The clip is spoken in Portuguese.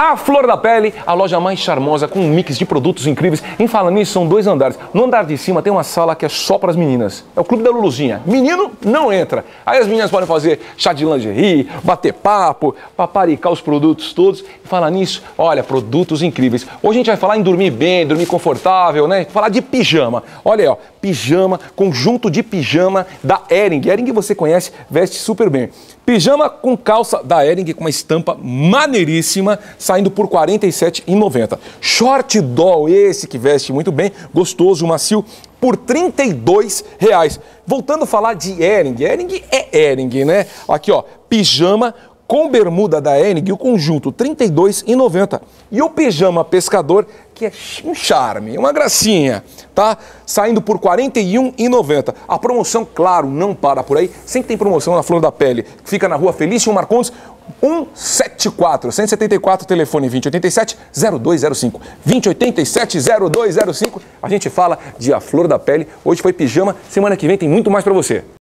A Flor da Pele, a loja mais charmosa com um mix de produtos incríveis. Em falando nisso, são 2 andares. No andar de cima tem uma sala que é só para as meninas. É o Clube da Luluzinha. Menino não entra. Aí as meninas podem fazer chá de lingerie, bater papo, paparicar os produtos todos. E falar nisso, olha, produtos incríveis. Hoje a gente vai falar em dormir bem, dormir confortável, né? Falar de pijama. Olha aí, ó, pijama, conjunto de pijama da Hering. Hering você conhece, veste super bem. Pijama com calça da Hering com uma estampa maneiríssima, saindo por R$ 47,90. Short doll, esse que veste muito bem, gostoso, macio, por R$ 32,00. Voltando a falar de Hering, Hering é Hering, né? Aqui, ó, pijama com bermuda da Hering, o conjunto R$ 32,90. E o pijama pescador, que é um charme, uma gracinha, tá? Saindo por R$ 41,90. A promoção, claro, não para por aí. Sempre tem promoção na Flor da Pele, que fica na rua Felício Marcondes, 174, 174, telefone 2087-0205. 2087-0205. A gente fala de A Flor da Pele. Hoje foi pijama, semana que vem tem muito mais pra você.